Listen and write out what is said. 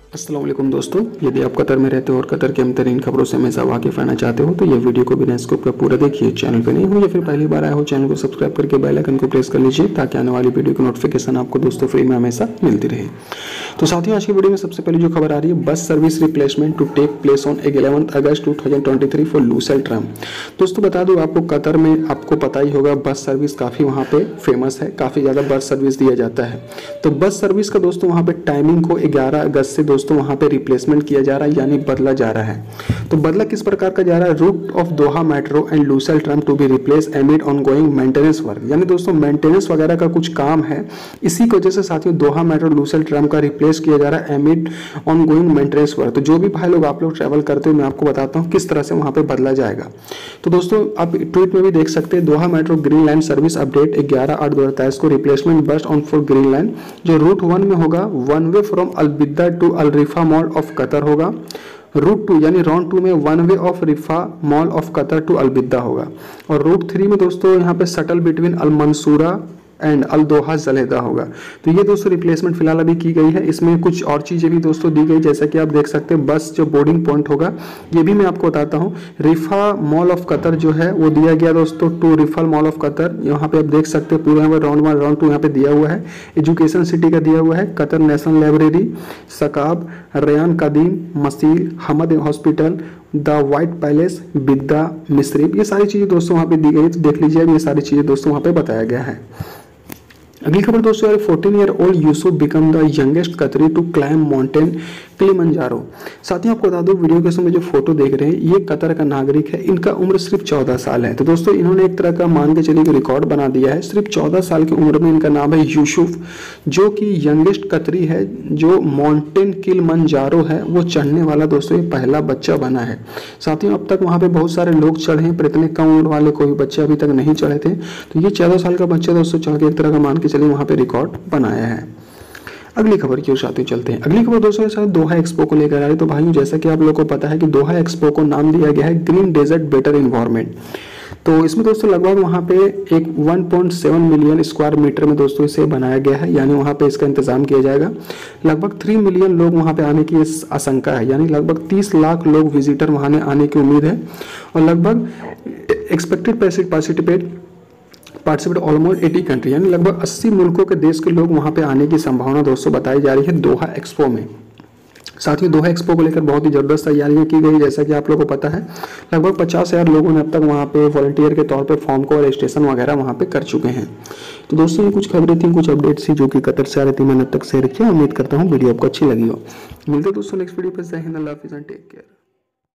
अस्सलाम वालेकुम दोस्तों, यदि आप कतर में रहते हो और कतर के बेहतरीन खबरों से हमेशा वाकिफ रहना चाहते हो तो ये वीडियो को बिना स्किप कर पूरा देखिए। चैनल पे नहीं हो या फिर पहली बार आए हो, चैनल को सब्सक्राइब करके बेल आइकन को प्रेस कर लीजिए ताकि आने वाली वीडियो की नोटिफिकेशन आपको दोस्तों फ्री में हमेशा मिलती रहे। तो साथियों, आज की वीडियो में सबसे पहले जो खबर आ रही है, bus service replacement to take place on 11 August 2023 for Lusail tram. दोस्तों बता दूं आपको, कतर में आपको पता ही होगा बस सर्विस काफ़ी वहाँ पे फेमस है, काफ़ी ज़्यादा बस सर्विस दिया जाता है। तो बस सर्विस का दोस्तों वहाँ पे टाइमिंग को 11 अगस्त से दोस्तों वहाँ पे रिप्लेसमेंट किया जा रहा है, यानी बदला जा रहा है। तो बदला किस प्रकार का जा रहा है? Route of Doha metro and Lusail tram to be replace amid ongoing maintenance work, यानी दोस्तों मेंटेनेंस वगैरह का कुछ काम है, इसी की वजह से साथियों दोहा मेट्रो लूसेल ट्राम का रिप्लेस किया जा रहा है एमिड ऑनगोइंग मेंटेनेंस वर्क। तो जो भी भाई लोग आप लोग ट्रैवल करते हो, मैं आपको बताता हूँ किस तरह से वहाँ पे बदला जाएगा। तो दोस्तों आप ट्वीट में भी देख सकते हैं, Doha metro green line service update 11/8/2023 को replacement bus on for green line जो रूट 1 में होगा, one way from Al Bidda to Al Riffa mall of Qatar होगा। रूट 2 यानी राउंड 2 में one way of Riffa mall of Qatar to Al Bidda होगा। और route 3 में दोस्तों यहाँ पे shuttle between Al Mansoura and Al Doha जलेदा होगा। तो ये दोस्तों रिप्लेसमेंट फिलहाल अभी की गई है। इसमें कुछ और चीज़ें भी दोस्तों दी गई, जैसा कि आप देख सकते हैं बस जो बोर्डिंग पॉइंट होगा ये भी मैं आपको बताता हूँ। रिफा मॉल ऑफ कतर जो है वो दिया गया दोस्तों to Riffa mall of Qatar, यहाँ पे आप देख सकते हैं पूरा राउंड 1 राउंड 2 यहाँ पे दिया हुआ है। एजुकेशन सिटी का दिया हुआ है, Qatar National Library, Shaqab, Rayyan Qadeem, Messila, Hamad Hospital, the White Palace, Bidda, Msheireb, ये सारी चीज़ें दोस्तों वहाँ पे दी गई। तो देख लीजिए, ये सारी चीज़ें दोस्तों वहाँ पे बताया गया है। अगली खबर दोस्तों, 14 year old Yusuf become the youngest Qatari to climb mountain Kilimanjaro. साथियों आपको बता दो, वीडियो के समय जो फोटो देख रहे हैं ये कतर का नागरिक है, इनका उम्र सिर्फ 14 साल है। तो दोस्तों इन्होंने एक तरह का मान के चलिए रिकॉर्ड बना दिया है। सिर्फ 14 साल की उम्र में इनका नाम है यूसुफ, जो कि यंगेस्ट कतरी है जो माउंटेन किलिमंजारो है वो चढ़ने वाला दोस्तों ये पहला बच्चा बना है। साथियों अब तक वहाँ पे बहुत सारे लोग चढ़े हैं, पर इतने कम उम्र वाले कोई बच्चे अभी तक नहीं चढ़े थे। तो ये 14 साल का बच्चा दोस्तों चढ़ के एक तरह का मान के चलिए वहाँ पे रिकॉर्ड बनाया है। अगली खबर की ओर साथियों चलते हैं। अगली खबर दोस्तों शायद दोहा एक्सपो को लेकर आ रही है। तो भाइयों जैसा कि आप लोगों को पता है कि दोहा एक्सपो को नाम दिया गया है ग्रीन डेजर्ट बेटर इन्वायरमेंट। तो इसमें दोस्तों लगभग वहाँ पे एक 1.7 मिलियन स्क्वायर मीटर में दोस्तों इसे बनाया गया है, यानी वहाँ पे इसका इंतजाम किया जाएगा। लगभग 3 मिलियन लोग वहाँ पे आने की आशंका है, यानी लगभग 30 लाख लोग विजिटर वहाँ आने की उम्मीद है। और लगभग एक्सपेक्टेड पार्टिसिपेट ऑलमोस्ट 80 कंट्री, यानी लगभग 80 मुल्कों के देश के लोग वहाँ पे आने की संभावना दोस्तों बताई जा रही है दोहा एक्सपो में। साथियों दोहा एक्सपो को लेकर बहुत ही जबरदस्त तैयारियां की गई, जैसा कि आप लोगों को पता है लगभग 50,000 लोगों ने अब तक वहाँ पे वॉलंटियर के तौर पे फॉर्म को रजिस्ट्रेशन वगैरह वहाँ पे कर चुके हैं। तो दोस्तों ये कुछ खबरें थी, कुछ अपडेट्स थी जो कि कतर से आ रही थी, मैंने अब तक शेयर किया। उम्मीद करता हूँ वीडियो आपको अच्छी लगी हो। मिलते दोस्तों नेक्स्ट वीडियो पर। जय हिंद, अल्लाह हाफिज़ एंड टेक केयर।